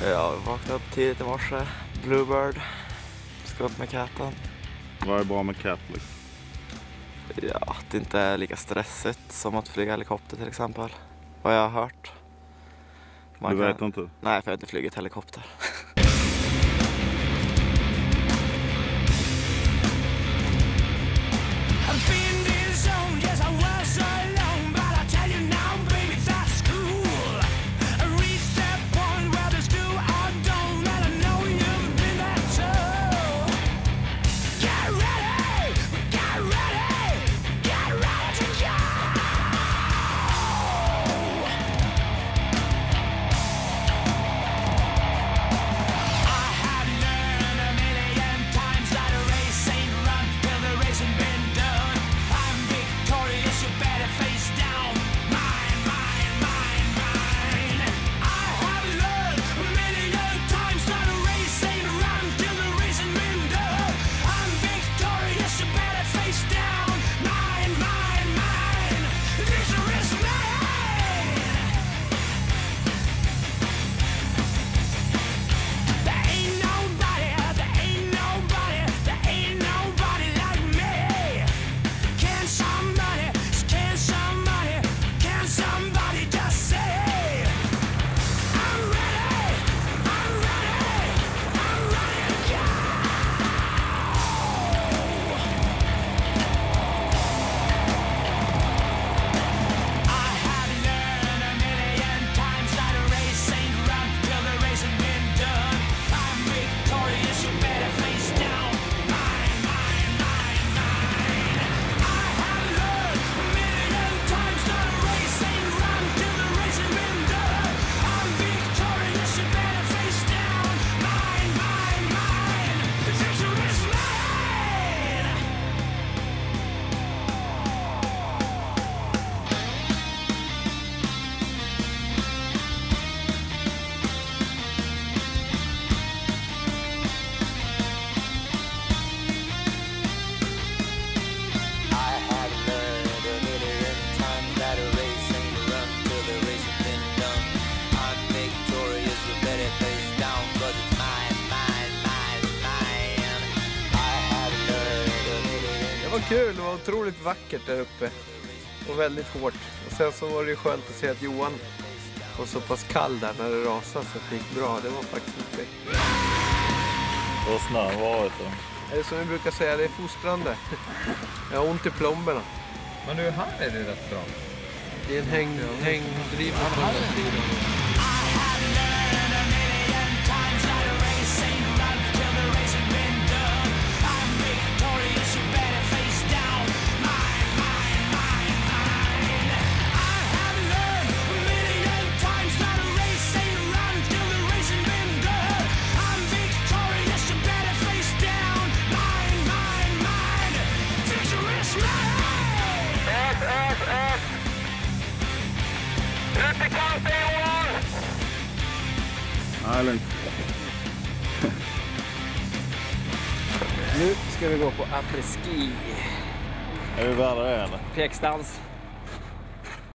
Jag vaknade upp tidigt i morse. Bluebird. Ska upp med katten. Vad är bra med katt liksom? Ja, att det inte är lika stressigt som att flyga helikopter till exempel. Vad jag har hört. Du vet inte? Nej, för jag har inte flugit helikopter. Det var kul, det var otroligt vackert där uppe och väldigt hårt. Och sen så var det ju skönt att se att Johan var så pass kall där när det rasade så att det gick bra. Det var faktiskt inte. Och snön varit då? Det är som vi brukar säga, det är fostrande. Jag har ont i plomberna. Men nu här är det rätt bra. Det är en hängdriv på den här sidan. Nej, lugnt. Nu ska vi gå på après-ski. Är vi värre eller? Pjäxdans.